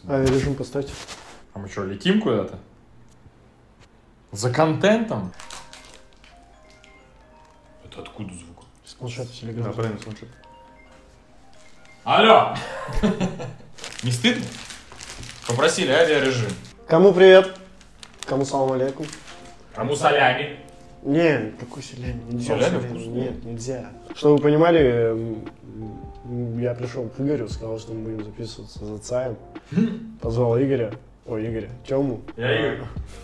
Авиарежим поставьте. А мы что, летим куда-то? За контентом? Это откуда звук? С планшета Да, телеграм. правильно, слушай. Алло! Не стыдно? Попросили авиарежим. Кому привет? Кому салам алейкум? Кому солями? Не, какой селями? Нельзя Солями солями. вкусно. Нет, нельзя. Чтобы вы понимали, я пришел к Игорю, сказал, что мы будем записываться за ЦАем. Позвал Игоря. Ой, Игоря. Тему. Я Игорь.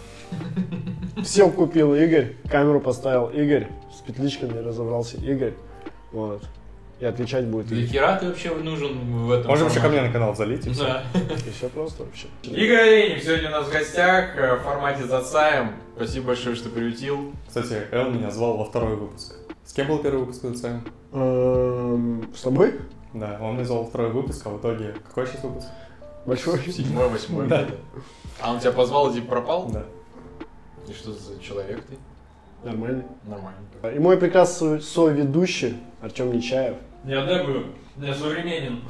Все купил Игорь. Камеру поставил Игорь. С петличками разобрался Игорь. Вот. И отвечать будет Для Игорь. хера ты вообще нужен в этом Можем еще ко формате? мне на канал залить и все. Да. И все просто вообще. Игорь Оленев сегодня у нас в гостях в формате за ЦАем. Спасибо большое, что приютил. Кстати, Эл меня звал во второй выпуск. С кем был первый выпуск с Саймом? С тобой? Да, он меня звал во второй выпуск, а в итоге... Какой сейчас выпуск? Большой? 7-й, 8-й. Да. А он тебя позвал и типа пропал? Да. И что за человек ты? Нормальный. Нормально. И мой прекрасный соведущий Артем Нечаев. Я дебю, я современен.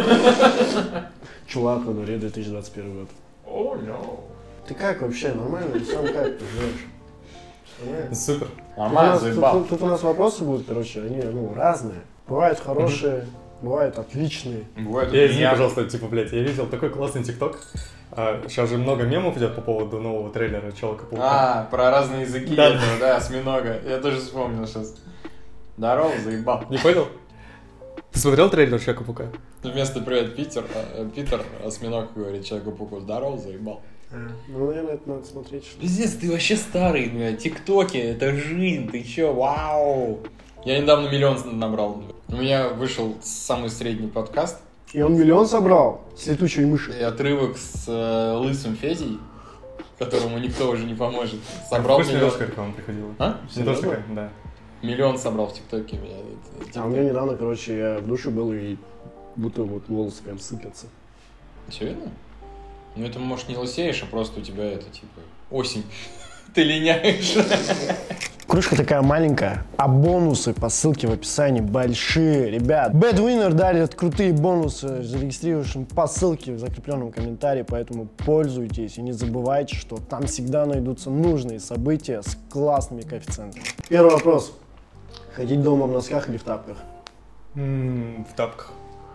Чувак, на дворе 2021 год. О, no. Ты как вообще? Нормально? Сам как ты живешь? Нормально? Супер. Нормально, заебал. Тут у нас вопросы будут, короче, они разные. Бывают хорошие, бывают отличные. Бывает Я извини, пожалуйста, типа, блядь, я видел такой классный тикток. Сейчас же много мемов идет по поводу нового трейлера Человека-паука. про разные языки Да. этого, да, осьминога. Я тоже вспомнил сейчас. Здорово, заебал. Не понял? Ты смотрел трейлер Человека-паука? Вместо «Привет, Питер», Питер, осьминог говорит Человеку-пауку: здорово, заебал. Ну, наверное, это надо смотреть. Что... Пиздец, ты вообще старый, блядь, тиктоки, это жизнь, ты чё, вау. Я недавно 1 миллион набрал. У меня вышел самый средний подкаст. И он 1 миллион собрал с летучей мыши. И отрывок с лысым Федей, которому никто уже не поможет. Собрал Вкусная 1 девушка к вам приходила. А? Не тоже Серьезно? такая? Да. 1 миллион собрал в ТикТоке. А у меня недавно, короче, я в душе был и будто вот волосы прям сыпятся. Серьезно? Ну это, может, не лысеешь, а просто у тебя это, типа, осень. Ты линяешь. Кружка такая маленькая, а бонусы по ссылке в описании большие, ребят. Bad Winner дарит крутые бонусы зарегистрировавшим по ссылке в закрепленном комментарии, поэтому пользуйтесь и не забывайте, что там всегда найдутся нужные события с классными коэффициентами. Первый вопрос. Ходить дома в носках или в тапках? В тапках.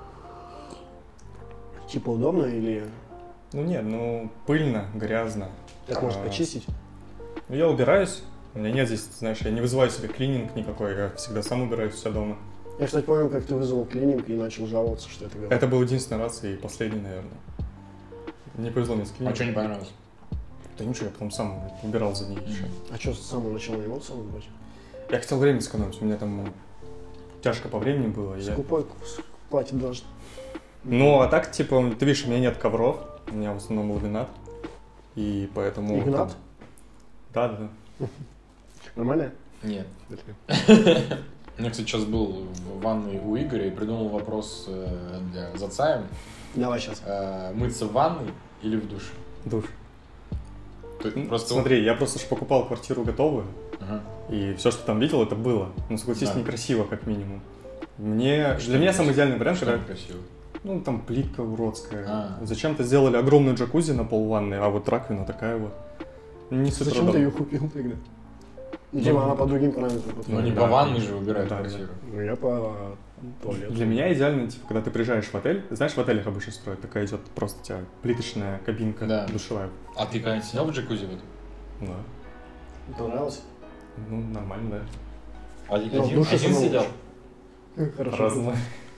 Типа удобно или Ну нет, ну пыльно, грязно. так может почистить? Ну я убираюсь. У меня нет здесь, знаешь, я не вызываю себе клининг никакой, я всегда сам убираюсь все дома. Я, кстати, помню, как ты вызвал клининг и начал жаловаться, что это говно. Это был единственный раз и последний, наверное. Не повезло мне с А клиникой. что не понравилось? Да ничего, я потом сам убирал за ней еще. А что, с самого начала не мог сам убрать? Я хотел время сэкономить, у меня там тяжко по времени было. и я- Скупой платит должен. Ну, а так, типа, ты видишь, у меня нет ковров, у меня в основном ламинат. И поэтому... Игнат? Да. Нормально? Нет. Я, кстати, сейчас был в ванной у Игоря и придумал вопрос для зацаем. Давай сейчас. Мыться в ванной или в душе? Душ. Просто... Смотри, я просто ж покупал квартиру готовую, Ага. и все, что там видел, это было. Ну, согласись, Да. некрасиво, как минимум. Для меня самый идеальный вариант, Что когда... красиво. Ну, там плитка уродская. А. Зачем-то сделали огромную джакузи на пол ванны, а вот раковина такая вот. Не супер Зачем ты удобно. ее купил тогда? Ну, типа, она по другим параметрам. Ну не Да. по ванной же убирают Да, квартиру. Ну, я по туалету. Для меня идеально, типа, когда ты приезжаешь в отель, знаешь, в отелях обычно строят, такая идет просто у тебя плиточная кабинка Да. душевая. А ты когда-нибудь сидел в джакузи в этом? Да. Понравилось? Ну, нормально, да. Один, в душе самому сидел? Хорошо. Разного.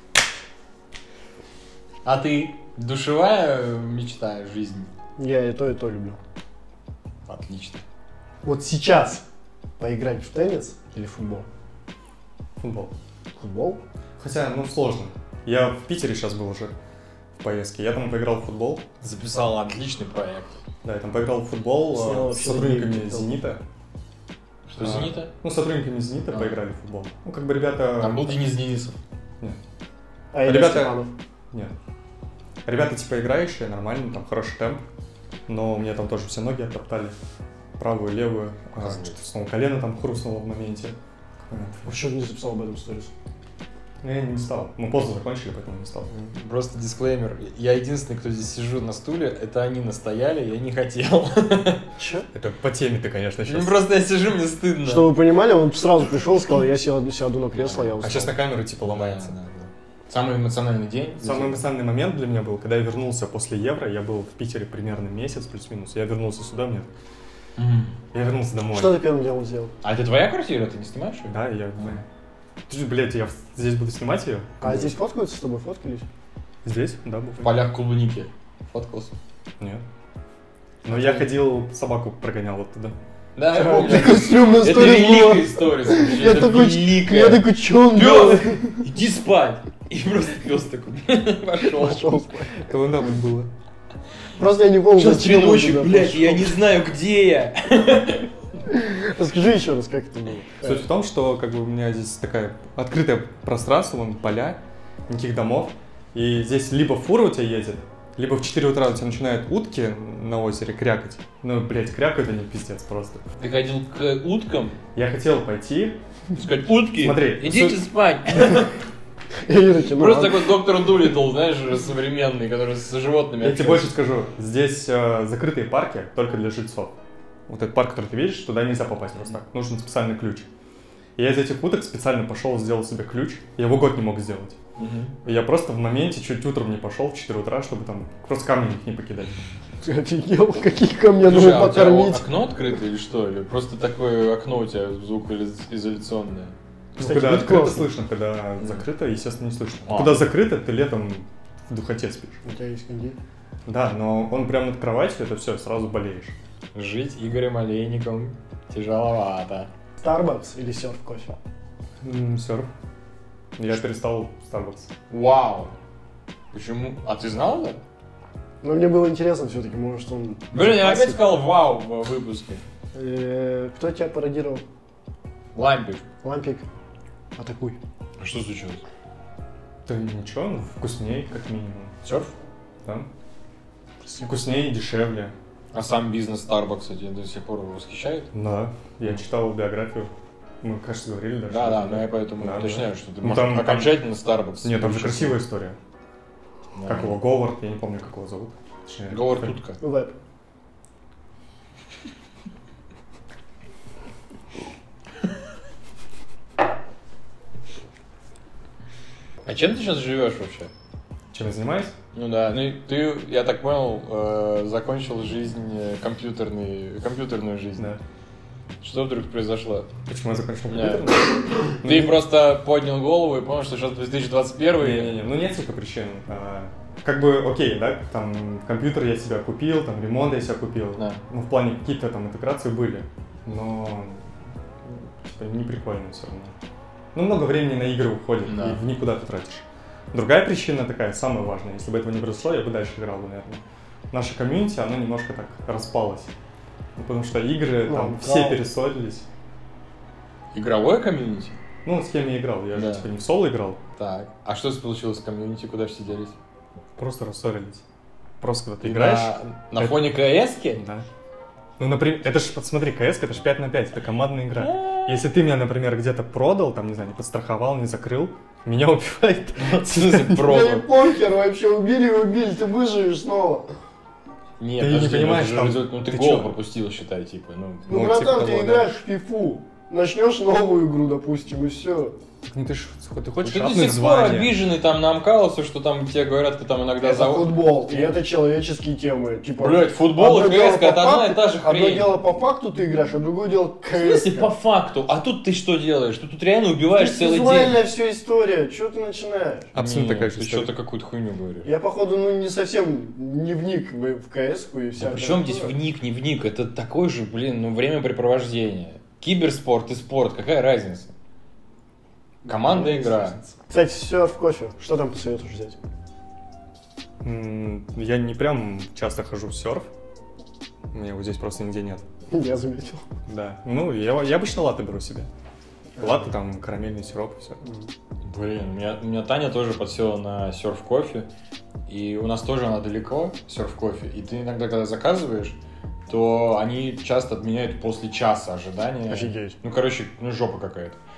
А ты душевая мечта жизни? Я и то люблю. Отлично. Вот сейчас поиграть в теннис или в футбол? Футбол. Футбол? Хотя, ну, сложно. Я в Питере сейчас был уже в поездке. Я там поиграл в футбол. Записал отличный проект. Да, я там поиграл в футбол Снял с вообще сотрудниками деньги. «Зенита». Что, «Зенита»? Ну, с сотрудниками «Зенита» А. поиграли в футбол. Ну, как бы ребята... Там был Денис Денисов. Нет. А Илья Ребята- Степанов? Нет. Ребята типа играющие, нормально, там хороший темп. Но мне там тоже все ноги оттоптали. Правую, левую. Козлы. Что-то снова колено там хрустнуло в моменте. Почему ты не записал об этом сторис? Я не стал. Мы поздно закончили, поэтому не стал. Просто дисклеймер. Я единственный, кто здесь сижу на стуле, это они настояли, я не хотел. Че? Это по теме ты, конечно, сейчас. Ну просто я сижу, мне стыдно. Чтобы вы понимали, он сразу пришел и сказал, я сяду на кресло, я А устал. сейчас на камеру типа ломается. Да. Самый эмоциональный день. Самый эмоциональный момент для меня был, когда я вернулся после Евро, я был в Питере примерно месяц, плюс-минус. Я вернулся сюда, я вернулся домой. Что ты первым делом сделал? А это твоя квартира? Ты не снимаешь ее? Да, я... Ты же, блядь, я здесь буду снимать ее? А здесь фоткаются с тобой, фоткались? Здесь? Да, был. В полях клубники. Фоткался. Нет. Но я ходил, собаку прогонял оттуда. Да, я помню. Костюм на Это сторис великая была. история. Я Это такой, великая. что он делает? Пёс, иди спать. И просто пес такой пошел. Пошел спать. Когда было? Просто я не помню, Сейчас 3 зачем он ночи, туда блядь, пошел. я не знаю, где я. Расскажи еще раз, как это было. Суть в том, что как бы у меня здесь такая открытое пространство, вон поля, никаких домов. И здесь либо фура у тебя едет, либо в 4 утра у тебя начинают утки на озере крякать. Ну, блядь, крякают они пиздец просто. Ты ходил к уткам, Я хотел пойти. сказать, утки, Смотри, идите спать. Я такие, ну Просто ладно. такой доктор Дулиттл, знаешь, современный, который с животными Я тебе больше скажу, здесь закрытые парки только для жильцов. Вот этот парк, который ты видишь, туда нельзя попасть просто так. Нужен специальный ключ. И я из этих уток специально пошел, сделал себе ключ. Я его год не мог сделать. И я просто в моменте чуть утром не пошел в 4 утра, чтобы там просто камни их не покидать. Ты офигел, каких камней Слушай, нужно а у тебя покормить. окно открыто или что? Или просто такое окно у тебя звукоизоляционное? Кстати, Когда будет открыто классно. слышно, когда закрыто, естественно, не слышно. А. Когда закрыто, ты летом в духоте спишь. У тебя есть кондей? Да, но он прям над кроватью, это все, сразу болеешь. Жить Игорем Олейником тяжеловато. Starbucks или серф кофе? Серф. Я перестал Starbucks. Вау! Почему? А ты знал это? Но мне было интересно все-таки, может он... Блин, я опять запасит. сказал вау в выпуске. Кто тебя пародировал? Лампик. Лампик, атакуй. А что случилось? Да ничего, ну, вкуснее, как минимум. Серф? Да? Вкуснее, дешевле. А сам бизнес Starbucks тебя до сих пор восхищает? Да, я читал биографию. Мы, кажется, говорили даже. Да, но я поэтому Да, уточняю, да. что ты Ну, может, там- окончательно Starbucks. Нет, там же включился. красивая история. Да. Как его, Говард, я не помню, как его зовут. Точнее, Говард фамилия. Утка. Веб. А чем ты сейчас живешь вообще? Чем я занимаюсь? Ну да, ну и ты, я так понял, закончил жизнь компьютерную жизнь. Да. Что вдруг произошло? Почему я закончил Нет. компьютер? Ты просто поднял голову и понял, что сейчас 2021 Не-не-не, ну несколько причин. Как бы, окей, да, там компьютер я себя купил, там ремонт я себя купил. Да. Ну, в плане какие-то там интеграции были, но типа не прикольно все равно. Ну, много времени на игры уходит, Да. и в никуда ты тратишь. Другая причина такая, самая важная, если бы этого не произошло, я бы дальше играл, наверное. Наша комьюнити, оно немножко так распалось. Ну, потому что игры, Ну, там, да. все перессорились. Игровое комьюнити? Ну, с кем я играл, я Да. же типа не в соло играл, Так. А что получилось с комьюнити, куда все делись? просто рассорились. Просто когда ты играешь... На это- фоне КС-ки? Да. Ну, например, это ж, смотри, КС это ж 5 на 5, это командная игра. Если ты меня, например, где-то продал, там, не знаю, не подстраховал, не закрыл, меня убивает. В смысле Да и продал? похер, вообще убили, ты выживешь снова. Нет, Ты не подожди, понимаешь, ну, там- это же- ну ты ты гол чё? пропустил, считай, типа, ну. Ну, Ну, братан, типа ты того, да. играешь в фифу, начнешь новую игру, допустим, и все. Ну, ты хочешь Ты до апнуть сих пор звание. обиженный там на Амкалосу, что там тебе говорят, ты там иногда Это зовут. футбол, и это человеческие темы. Типа, Блять, футбол и одно дело КС по это одна и факту, та же Одно хрень. дело по факту ты играешь, а другое дело В смысле КС. по факту? А тут ты что делаешь? Ты тут реально убиваешь целый день. Визуальная все история, что ты начинаешь? Абсолютно такая же Ты история. что-то какую-то хуйню говоришь. Я, походу, не совсем не вник в КС-ку и вся. Да причем здесь вник, не вник? Это такой же, времяпрепровождение. Киберспорт и спорт, какая разница? Командная игра. Кстати, серф кофе, что там посоветуешь взять? Я не прям часто хожу в серф. У меня вот здесь просто нигде нет. Я заметил. Да. Ну, я обычно латте беру себе. Латте, там, карамельный сироп и все. Блин, у меня Таня тоже подсела на серф-кофе, и у нас тоже она далеко, серф-кофе, и ты иногда, когда заказываешь, то они часто отменяют после часа ожидания. Офигеть. Ну, короче, жопа какая-то.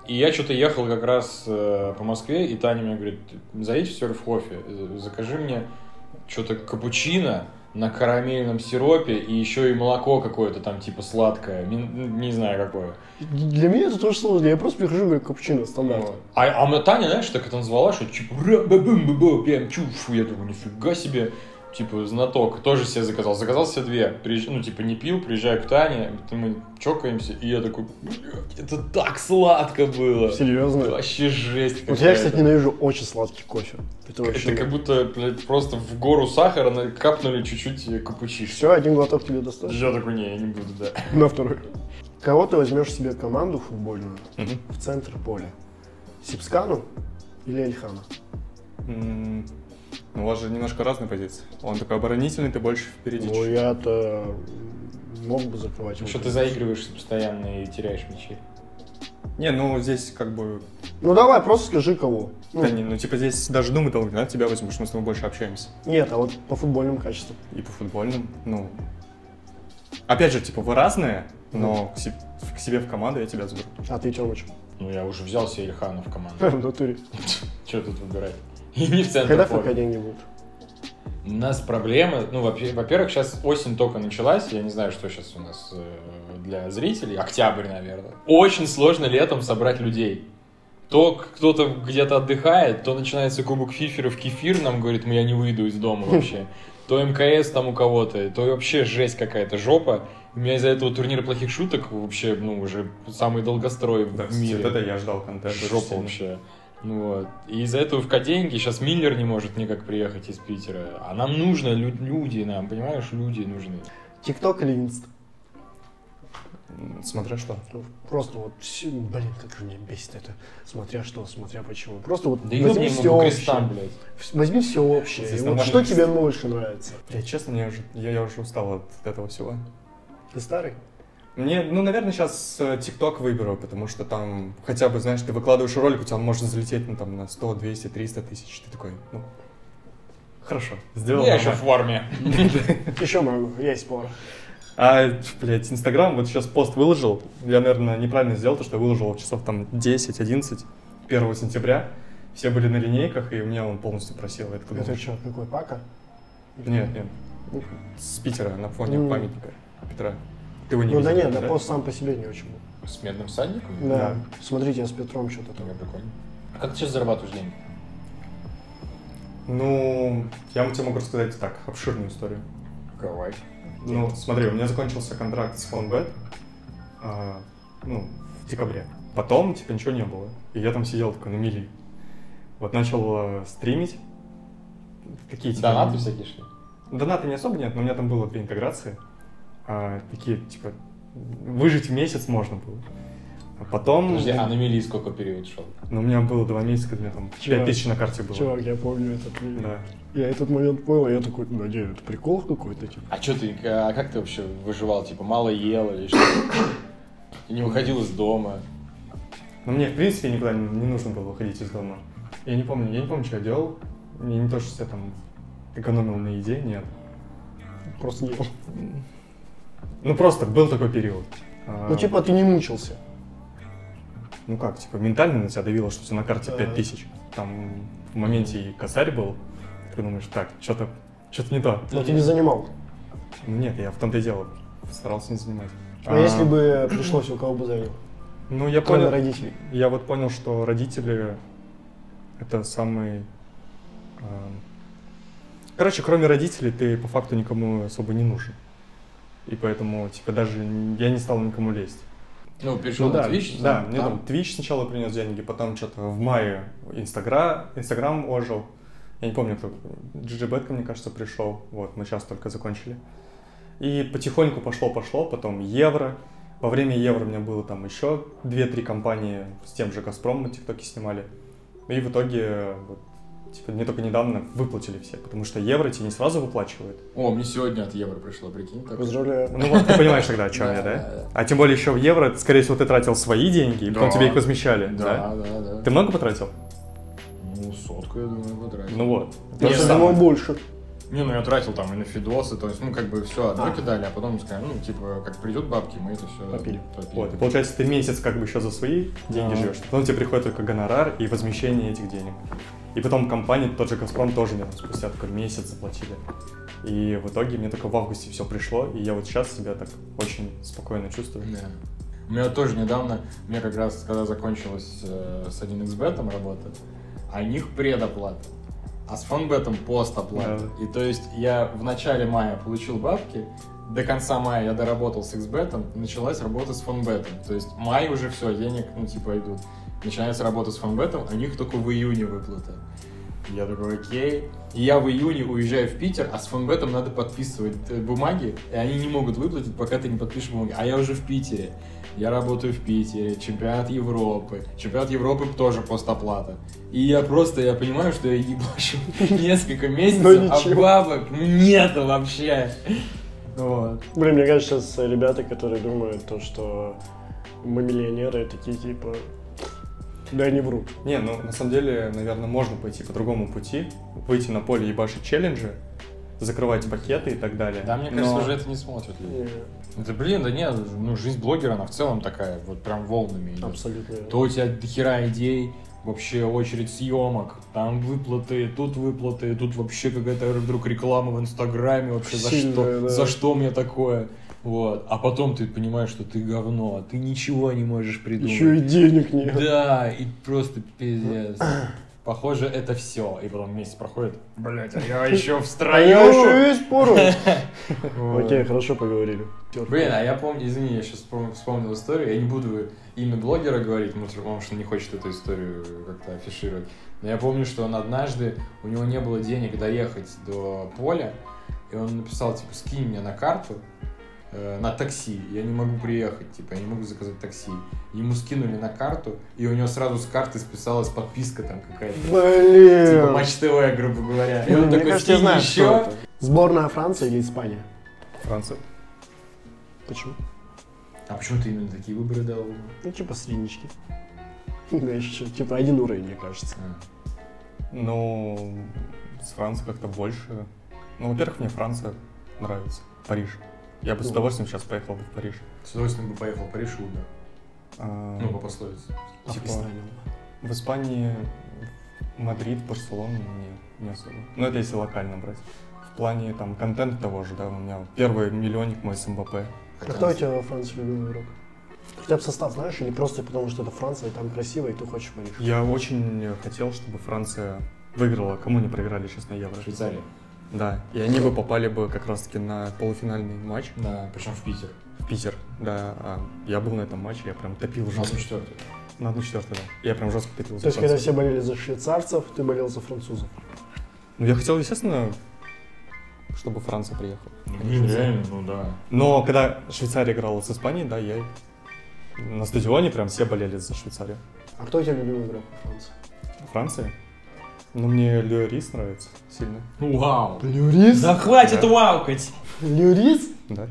И я что-то ехал как раз по Москве, и Таня мне говорит, заедь в Серф-кофе, закажи мне что-то капучино на карамельном сиропе и еще и молоко какое-то там типа сладкое, не знаю какое. Для меня это тоже сложно, я просто прихожу и говорю капучино, стандарт. Вот. А Таня, знаешь, так это назвала, что типа прям чуфу, я думаю, нифига себе. Типа, знаток, тоже себе заказал. Заказал себе 2. Ну, типа, не пил, приезжаю к Тане, мы чокаемся, и я такой, блядь, это так сладко было. Серьезно? Вообще жесть какая-то. Вот я, кстати, ненавижу очень сладкий кофе. Это как будто, блядь, просто в гору сахара капнули чуть-чуть капучино. Все, 1 глоток тебе достаточно? Я такой, не, я не буду, да. На второй. Кого ты возьмешь себе команду футбольную в центр поля? Сипскану или Эльхана? Ну, у вас же немножко разные позиции. Он такой оборонительный, ты больше впереди. Ну, я-то мог бы закрывать. Что ты заигрываешься постоянно и теряешь мячи? Не, ну здесь как бы... Ну, давай, просто скажи, кого. Да не, ну типа здесь даже думать долго не надо, тебя возьму, потому что мы с тобой больше общаемся. Нет, а вот по футбольным качествам. И по футбольным, ну... Опять же, типа, вы разные, но к себе в команду я тебя заберу. А ты, Тёмыч? Ну, я уже взял себе Ильхана в команду. В натуре. Что тут выбирать? И не в центр Когда поля. ФК деньги будут? У нас проблемы, ну, во-первых, сейчас осень только началась, я не знаю, что сейчас у нас для зрителей, октябрь, наверное. Очень сложно летом собрать людей. То кто-то где-то отдыхает, то начинается кубок фиферов, кефир нам говорит, я не выйду из дома вообще. То МКС там у кого-то, то вообще жесть какая-то, жопа. У меня из-за этого турнира плохих шуток вообще, ну, уже самый долгострой в мире. Это я ждал контент. Жопа вообще. Ну вот. И из-за этого ВК деньги, сейчас Миллер не может никак приехать из Питера. А нам нужно люди, нам, понимаешь, люди нужны. ТикТок или Инст? Смотря что. Просто вот, блин, как же меня бесит это. Смотря что, смотря почему. Просто вот Да возьми ёбни все ему по общее. крестам, блядь. Возьми все общее. Здесь И вот нормально. что тебе больше нравится? Блядь, честно, я уже устал от этого всего. Ты старый? Мне, ну, наверное, сейчас ТикТок выберу, потому что там хотя бы, знаешь, ты выкладываешь ролик, у тебя он может залететь, ну, там, на 100, 200, 300 тысяч. Ты такой, ну, хорошо, сделал. Я еще в армии. Еще могу, есть пора. А, блядь, Инстаграм, вот сейчас пост выложил, я, наверное, неправильно сделал, то, что я выложил часов там 10-11, 1 сентября. Все были на линейках, и у меня он полностью просел. Это что, какой, Пака? Нет, с Питера, на фоне памятника Петра. Ты его не Ну видел, да нет, да пост сам по себе не очень был. С медным всадником? Да. Смотрите, я с Петром что-то там. Я прикольно. А как ты сейчас зарабатываешь деньги? Ну, я тебе могу рассказать так, обширную историю. Давай. Ну, смотри, у меня закончился контракт с FoneBet, ну, в декабре. Потом, типа, ничего не было. И я там сидел такой на мели. Вот начал стримить. Какие типа... Донаты всякие шли? Донаты не особо нет, но у меня там было 2 интеграции. Такие, типа, выжить в месяц можно было. А потом... Подожди, а на мили сколько период шел? Ну, у меня было 2 месяца, когда у меня там 5000 на карте было. Чувак, я помню этот момент. Да. Я этот момент понял, я такой, надеюсь, это прикол какой-то, типа. А как ты вообще выживал? Типа, мало ел или что? Ты не выходил из дома? Но мне, в принципе, никуда не нужно было выходить из дома. Я не помню, что я делал. Я не то, что я там экономил на еде, нет. Просто не ел. Ну, просто был такой период. Ну, типа, ты не мучился. Ну как, типа, ментально на тебя давило, что у тебя на карте 5000. Там в моменте и косарь был. Ты думаешь, так, что-то не то. Но ты не занимал. Ну нет, я в том-то и дело. Старался не занимать. А если бы пришлось, у кого бы занял? Ну, я Кроме понял. родителей. Я вот понял, что родители это самый... Короче, кроме родителей, ты по факту никому особо не нужен. И поэтому, типа, даже я не стал никому лезть. Ну, перешел на Twitch? Да, мне там Twitch сначала принес деньги, потом что-то в мае Инстаграм ожил. Я не помню, кто. GGBet, мне кажется, пришел. Вот, мы сейчас только закончили. И потихоньку пошло, потом Евро. Во время Евро у меня было там еще 2-3 компании с тем же Газпромом на ТикТоке снимали. И в итоге, вот, типа, мне только недавно выплатили все, потому что Евро тебе не сразу выплачивают. О, мне сегодня от Евро пришло, прикинь. Так. Поздравляю. Ну вот ты понимаешь тогда, о чем я, да? А тем более еще в Евро, скорее всего, ты тратил свои деньги, и потом тебе их возмещали, да? Да. Ты много потратил? Ну, 100, я думаю, потратил. Ну вот. Я думал больше. Не, ну я тратил там и на фидосы, то есть, ну, как бы все, выкидали, а потом сказали, ну, типа, как придет бабки, мы это все Попили. Вот, и получается, ты месяц как бы еще за свои деньги живешь, потом тебе приходит только гонорар и возмещение этих денег. И потом компания, тот же «Газпром», тоже мне там спустя только месяц заплатили. И в итоге мне только в августе все пришло, и я вот сейчас себя так очень спокойно чувствую. Да. У меня тоже недавно, мне как раз, когда закончилась с 1xbet работа, у них предоплата, а с фонбетом постоплата. Да. И то есть я в начале мая получил бабки, до конца мая я доработал с xbet, началась работа с фонбетом. То есть май уже все, денег, ну, типа, идут. Начинается работа с фонбетом, у них только в июне выплата. Я такой, окей. И я в июне уезжаю в Питер, а с фонбетом надо подписывать бумаги, и они не могут выплатить, пока ты не подпишешь бумаги. А я уже в Питере. Я работаю в Питере, чемпионат Европы. Чемпионат Европы тоже постоплата. И я понимаю, что я ебашу несколько месяцев, а бабок нету вообще. Вот. Блин, мне кажется, сейчас ребята, которые думают, то, что мы миллионеры, такие типа... Да, не врут. Не, ну на самом деле, наверное, можно пойти по другому пути, выйти на поле ебашить челленджи, закрывать пакеты и так далее. Да, мне кажется, уже это не смотрят люди. Да блин, да нет, ну жизнь блогера, она в целом такая, вот прям волнами идет. Абсолютно. То у тебя дохера идей, вообще очередь съемок, там выплаты, тут вообще какая-то вдруг реклама в Инстаграме, вообще за что мне такое? Вот. А потом ты понимаешь, что ты говно, ты ничего не можешь придумать. Еще и денег нет. Да, и просто пиздец. Похоже, это все. И потом месяц проходит. Блять, а я еще в строю. А я еще весь пору. Окей, хорошо поговорили. Блин, а я помню, извини, я сейчас вспомнил историю. Я не буду имя блогера говорить, потому что он не хочет эту историю как-то афишировать. Но я помню, что он однажды, у него не было денег доехать до поля, и он написал, типа, скинь мне на карту, на такси, я не могу приехать, типа, я не могу заказать такси. Ему скинули на карту, и у него сразу с карты списалась подписка там какая-то. Блин. Типа Матч ТВ, грубо говоря. И он Мне такой, кажется, я скинь знаю, еще. что это. Сборная Франции или Испания? Франция. Почему? А почему ты именно такие выборы дал? Ну, типа среднички. Знаешь, типа один уровень, мне кажется. Ну, с Францией как-то больше. Ну, во-первых, мне Франция нравится. Париж. Я бы с удовольствием сейчас поехал бы в Париж. С удовольствием бы поехал в Париж и умер. Ну, по пословице. Типа, в Испании Мадрид, Барселона не особо. Ну, это если локально брать. В плане там контента того же, да, у меня первый миллионник мой с МБП. А кто у тебя во Франции любимый игрок? Хотя бы состав знаешь, или просто потому, что это Франция, и там красиво, и ты хочешь в Париж? Я очень хотел, чтобы Франция выиграла, кому не проиграли сейчас на Евро. Швейцария. Да, и они бы попали бы как раз-таки на полуфинальный матч. Да, причем в Питер. В Питер, да. Я был на этом матче, я прям топил жестко. На 1/4, да. Я прям жестко топил за То есть, Францию. когда все болели за швейцарцев, ты болел за французов? Ну, я хотел, естественно, чтобы Франция приехала. Реально, ну да. Но когда Швейцария играла с Испанией, да, я на стадионе прям все болели за Швейцарию. А кто у тебя любимый игрок во Франции? Франция? Ну, мне Льорис нравится сильно. Вау. Льорис? Да хватит ваукать. Льорис? Да.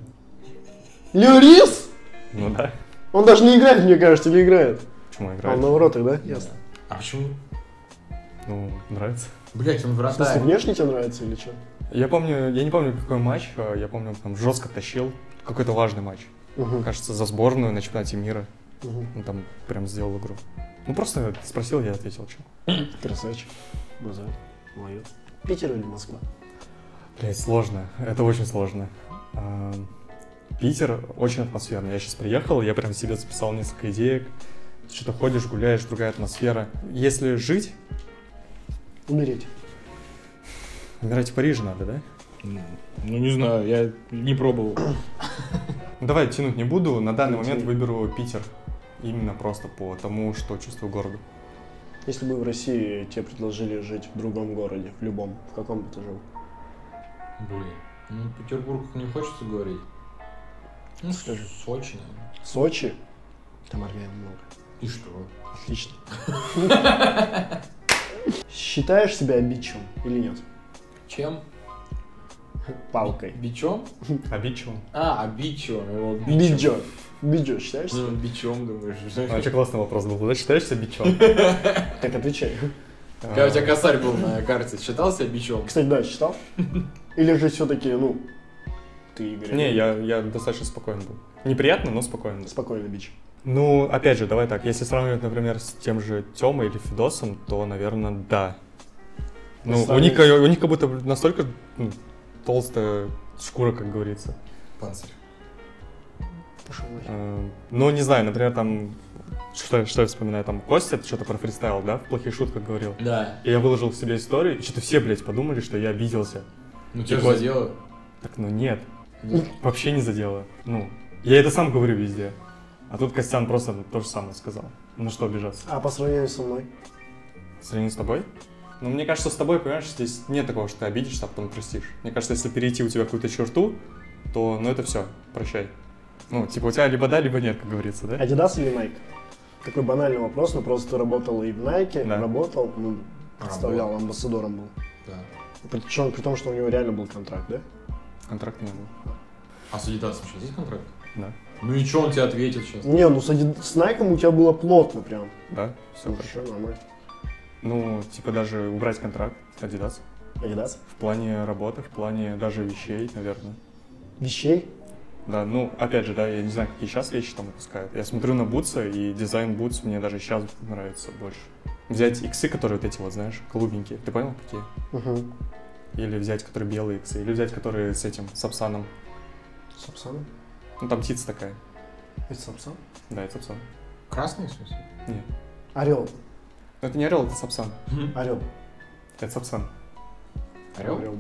Льорис? Ну да. Он даже не играет, мне кажется, или играет? Почему А играет? он на воротах, да? Ясно. А почему? Ну, нравится. Блять, он В смысле, вратарь. внешне тебе нравится или что? Я не помню какой матч, я помню, там жестко тащил. Какой-то важный матч. Кажется, за сборную на чемпионате мира. Он там прям сделал игру. Ну, просто спросил, я ответил, что. Красавчик. Базар. Молодец. Питер или Москва? Блять, сложно. Это очень сложно. Питер очень атмосферный. Я сейчас приехал, я прям себе записал несколько идеек. Что-то ходишь, гуляешь, другая атмосфера. Если жить... Умереть. Умирать в Париже надо, да? Ну, не знаю, я не пробовал. Давай тянуть не буду. На данный момент выберу Питер. Именно просто по тому, что чувствую городу. Если бы в России тебе предложили жить в другом городе, в любом, в каком бы ты жил? Блин, ну Петербург не хочется говорить. Ну, Скажи. Сочи, наверное. Сочи? Там армян много. И что? Отлично. Считаешь себя бичом или нет? Чем? Палкой. Бичом? Обидчивым. Бичом. Биджо. Биджо считаешь себя? Ну, бичом, думаешь. Вообще классный вопрос был. Да, считаешься бичом? Так отвечай. Когда у тебя косарь был на карте, считал себя бичом? Кстати, да, читал. Или же все-таки, ну, ты, Игорь? Не, я достаточно спокоен был. Неприятно, но спокойно. Спокойно, бич. Ну, опять же, давай так, если сравнивать, например, с тем же Тёмой или Фидосом, то, наверное, да. Ну, у них как будто настолько толстая шкура, как говорится. Панцирь. Пошел нахер. Ну, не знаю, например, там, что я вспоминаю, там, Костя что-то про фристайл, да, в плохих шутках говорил. Да. И я выложил себе историю, и что-то все, блядь, подумали, что я обиделся. Ну, тебя же задело. Так, ну, нет. Вообще не задело. Ну, я это сам говорю везде. А тут Костян просто то же самое сказал. Ну, что обижаться? А по сравнению со мной? В сравнении с тобой? Ну, мне кажется, с тобой, понимаешь, здесь нет такого, что ты обидишься, а потом простишь. Мне кажется, если перейти у тебя какую-то черту, то, ну, это все, прощай. Ну, типа, у тебя либо да, либо нет, как говорится, да? Adidas или Nike? Такой банальный вопрос, но просто ты работал и в Nike, Да. работал, ну, представлял, амбассадором был. Да. Причем при том, что у него реально был контракт, да? Контракт не был. А с Adidas сейчас есть контракт? Да. Ну и что он тебе ответит сейчас? Не, ну с Nike у тебя было плотно прям. Да, все Все хорошо. нормально. Ну, типа, даже убрать контракт Adidas. Adidas? В плане работы, в плане даже вещей, наверное. Вещей? Да, ну, опять же, да, я не знаю, какие сейчас вещи там выпускают. Я смотрю на бутсы, и дизайн бутс мне даже сейчас нравится больше. Взять иксы, которые вот эти вот, знаешь, голубенькие. Ты понял, какие? Угу. Или взять, которые белые иксы. Или взять, которые с этим, с Сапсаном. Сапсан? Ну, там птица такая. Это Сапсан? Да, это Сапсан. Красный, в смысле? Нет. Орел. Ну, это не орел, это Сапсан. Орел. Это Сапсан. Орел?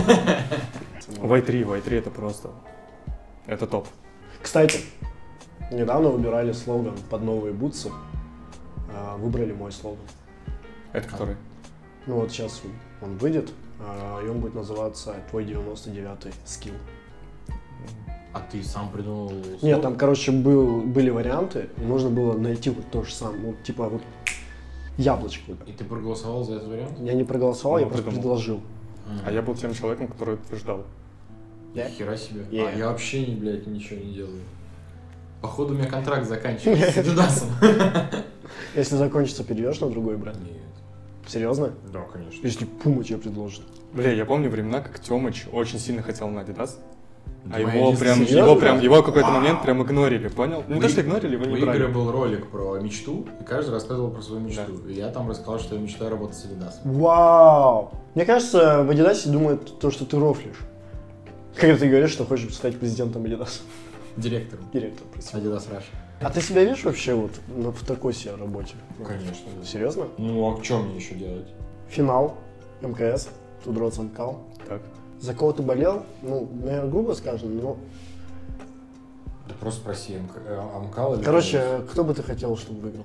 Y3 это просто... Это топ. Кстати, недавно выбирали слоган под новые бутсы. Выбрали мой слоган. Это который? Ну вот сейчас он выйдет, и он будет называться «Твой 99-й скилл». А ты сам придумал? Нет, там, короче, были варианты, и нужно было найти вот то же самое, ну, типа вот яблочко. И ты проголосовал за этот вариант? Я не проголосовал, Ну, я просто придумал. предложил. А я был тем человеком, который утверждал. Да? Хера себе. Yeah. А я вообще, блядь, ничего не делаю. Походу, у меня контракт заканчивается с Адидасом. Если закончится, перейдешь на другой бренд? Нет. Серьезно? Да, конечно. Если Пума тебе предложит. Бля, я помню времена, как Тёмыч очень сильно хотел на Adidas. А Да, его я прям, не серьезно? его в какой-то момент прям игнорили, понял? Не то, что игнорили, его У не Игоря брали. был ролик про мечту, и каждый рассказывал про свою мечту. И я там рассказал, что я мечтаю работать с Адидасом. Вау! Мне кажется, в Адидасе думают то, что ты рофлишь. Когда ты говоришь, что хочешь стать президентом Адидаса. Директором. Директор, прости. Адидас Раша. А ты себя видишь вообще вот в такой себе работе? Конечно. Да. Серьезно? Ну, а что мне еще делать? Финал МКС, Тудроц Амкал. Так. За кого ты болел? Ну, наверное, грубо скажем, но... Да просто спроси, Амкал или... Короче, кто бы ты хотел, чтобы выиграл?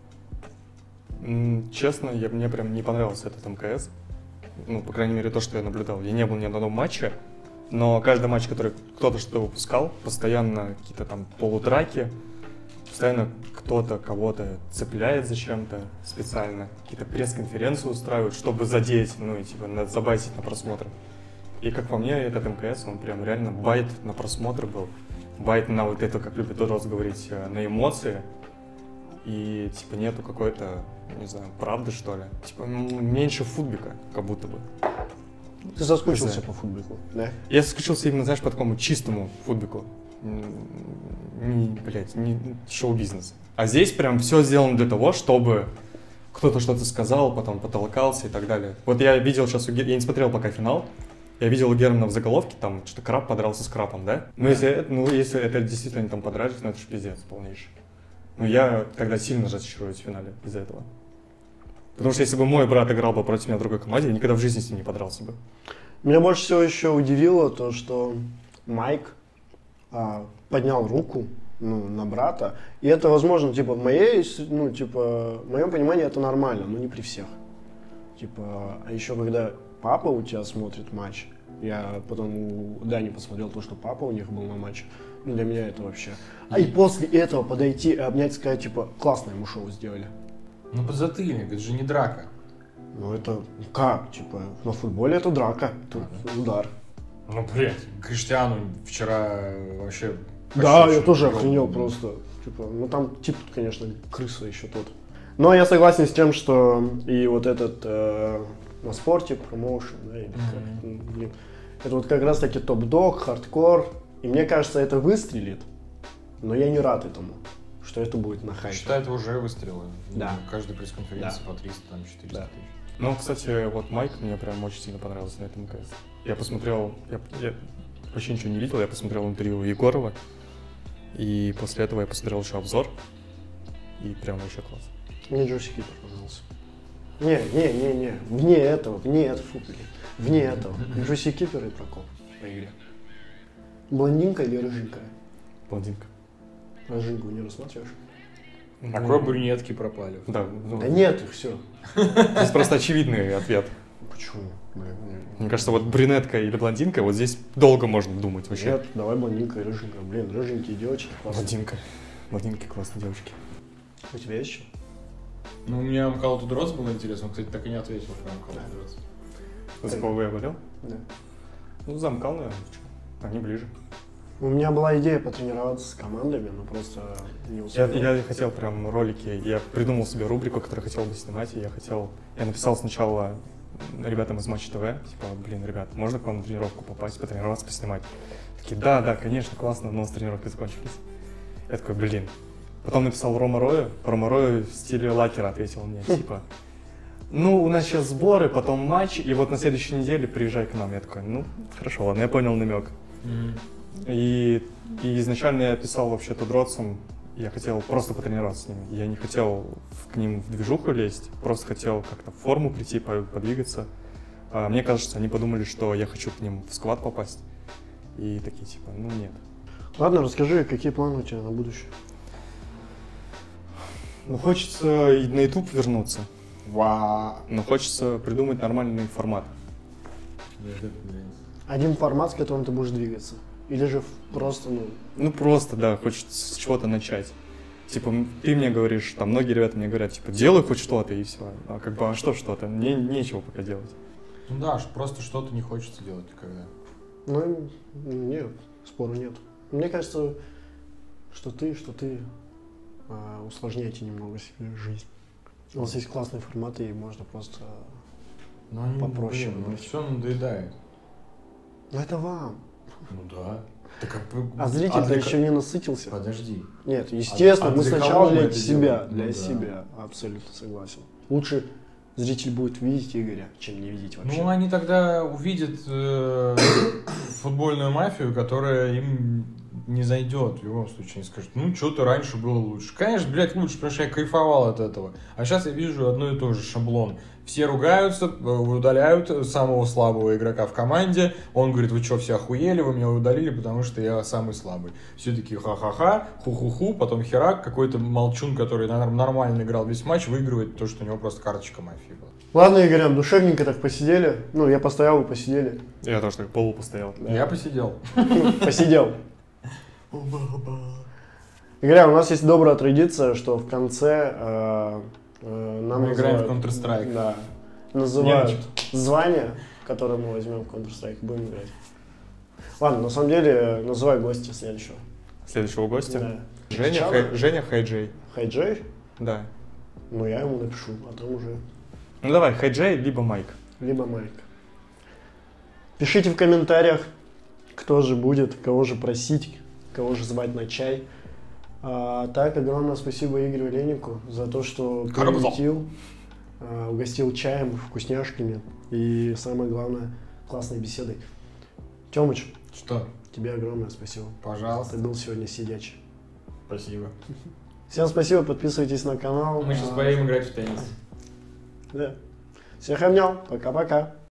Честно, мне прям не понравился этот МКС. Ну, по крайней мере, то, что я наблюдал. Я не был ни одного матча, но каждый матч, который кто-то что-то выпускал, постоянно какие-то там полутраки, постоянно кто-то кого-то цепляет зачем-то специально, какие-то пресс-конференции устраивают, чтобы задеть, ну и типа забайтить на просмотр. И как по мне, этот МКС, он прям реально байт на просмотр был. Байт на вот это, как любит Дорос говорить, на эмоции. И типа нету какой-то, не знаю, правды что ли. Типа меньше футбика, как будто бы. Ты соскучился Да. по футбику, да? Я соскучился именно, знаешь, по такому чистому футбику. Не шоу-бизнес. А здесь прям все сделано для того, чтобы кто-то что-то сказал, потом потолкался и так далее. Вот я видел сейчас, я не смотрел пока финал, я видел у Германа в заголовке, там что-то краб подрался с крабом, да? Ну, если это действительно там подрались, ну это же пиздец полнейший. Ну, я тогда сильно разочаруюсь в финале из-за этого. Потому что если бы мой брат играл бы против меня в другой команде, я никогда в жизни с ним не подрался бы. Меня больше всего еще удивило то, что Майк поднял руку на брата. И это, возможно, типа, в моем понимании это нормально, но не при всех. Типа, а еще когда папа у тебя смотрит матч, я потом у Дани посмотрел то, что папа у них был на матче, ну, для меня это вообще. А и после этого подойти и обнять, сказать, типа, классное мы шоу сделали. Ну, подзатыльник, это же не драка. Ну, это как? Типа, на футболе это драка, тут удар. Ну, блядь, Криштиану вчера вообще... Да, почти я тоже очень охренел гром. просто. Типа, ну там тип, конечно, крыса еще тот. Но я согласен с тем, что и вот этот на спорте промоушен, да, или как, блин, Это вот как раз таки топ-дог, хардкор. И мне кажется, это выстрелит. Но я не рад этому, что это будет на хайпе. Считай, это уже выстрелы. Да. Каждой пресс-конференции Да. по 300, там 400 Да. тысяч. Ну, кстати, вот Майк мне прям очень сильно понравился на этом МКС. Я посмотрел, я вообще ничего не видел, я посмотрел интервью Егорова, и после этого я посмотрел еще обзор, и прям вообще класс. Мне Джоси Кипер понравился. Не. Вне этого, фу, блин. Вне этого. Джоси Кипер и Прокоп по игре. Блондинка или рыженькая? Блондинка. Рыженьку не рассматриваешь? А кроме брюнетки пропали. Да, ну, Да нет их, все. здесь просто очевидный ответ. Почему? Блин, Мне кажется, вот брюнетка или блондинка, вот здесь долго можно думать вообще. Нет, давай блондинка и рыженькая. Блин, рыженькие девочки классные. Блондинка. Блондинки классные девочки. У тебя есть еще? Ну, у меня Call to Drops было интересно, он, кстати, так и не ответил про Call to Drops. За кого я болел? Да. Ну, замкал, наверное. Они ближе. У меня была идея потренироваться с командами, но просто не успел. Я хотел прям ролики, я придумал себе рубрику, которую хотел бы снимать, и я написал сначала ребятам из Матч ТВ, типа, блин, ребят, можно к вам на тренировку попасть, потренироваться, поснимать? Такие, да, конечно, классно, но с тренировкой закончились. Я такой, блин. Потом написал Рома Рою в стиле лакера ответил мне, типа, ну, у нас сейчас сборы, потом матч, и вот на следующей неделе приезжай к нам. Я такой, ну, хорошо, ладно, я понял намек. И изначально я писал вообще-то дротсом, я хотел просто потренироваться с ними. Я не хотел к ним в движуху лезть, просто хотел как-то в форму прийти, подвигаться. А мне кажется, они подумали, что я хочу к ним в сквад попасть. И такие типа, ну нет. Ладно, расскажи, какие планы у тебя на будущее? Ну хочется и на YouTube вернуться, Вау. но хочется придумать нормальный формат. Один формат, с которым ты будешь двигаться? Или же просто, Ну просто, да, хочется с чего-то начать. Типа, ты мне говоришь, там многие ребята мне говорят, типа, делай хоть что-то и все. А как бы, а что-то? Мне нечего пока делать. Ну да, просто что-то не хочется делать никогда. ну, нет, спору нет. Мне кажется, что ты усложняете немного себе жизнь. У вас есть классные форматы, и можно просто... Ну, они, Попроще блин, ну выбрать. все надоедает. Ну это вам. Ну да. Так, А зритель-то для еще не насытился. Подожди. Нет, естественно, а мы для сначала кого мы для это себя, делаем? для Ну да. себя, абсолютно согласен. Лучше зритель будет видеть Игоря, чем не видеть вообще. Ну, они тогда увидят футбольную мафию, которая им не зайдет в любом случае. Они скажут, ну, что-то раньше было лучше. Конечно, блядь, лучше, потому что я кайфовал от этого. А сейчас я вижу одно и то же, шаблон. Все ругаются, удаляют самого слабого игрока в команде. Он говорит, вы что, все охуели, вы меня удалили, потому что я самый слабый. Все такие ха-ха-ха, ху-ху-ху, потом херак, какой-то молчун, который нормально играл весь матч, выигрывает то, что у него просто карточка мафии была. Ладно, Игорь, душевненько так посидели. Ну, я постоял, вы посидели. Я тоже так полу постоял. Я посидел. Посидел. Игорь, у нас есть добрая традиция, что в конце нам Мы играем в называют- Counter-Strike. Да. Называют Нянчик. звание, которое мы возьмем в Counter-Strike, будем играть. Ладно, на самом деле, называй гостя следующего. Следующего гостя. Да. Женя Хайджей. Хайджей? Да. Ну, я ему напишу, а там уже Ну давай, Хайджей, либо Майк. либо Майк. Пишите в комментариях, кто же будет, кого же просить, кого же звать на чай. А так, огромное спасибо Игорю Олейнику за то, что приютил, угостил чаем, вкусняшками и, самое главное, классной беседой. Тёмыч, Что? тебе огромное спасибо. Пожалуйста. Ты был сегодня сидячий. Спасибо. Всем спасибо, подписывайтесь на канал. Мы сейчас поедем играть в теннис. Да. Всех обнял, пока-пока.